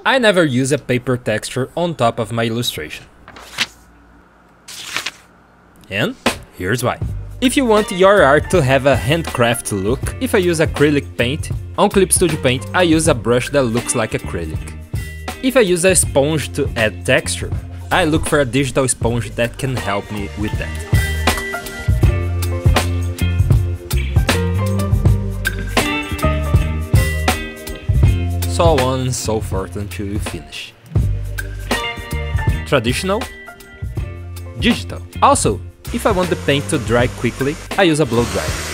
I never use a paper texture on top of my illustration. And here's why. If you want your art to have a handcraft look, if I use acrylic paint, on Clip Studio Paint I use a brush that looks like acrylic. If I use a sponge to add texture, I look for a digital sponge that can help me with that. So on and so forth until you finish. Traditional, digital. Also, if I want the paint to dry quickly, I use a blow dryer.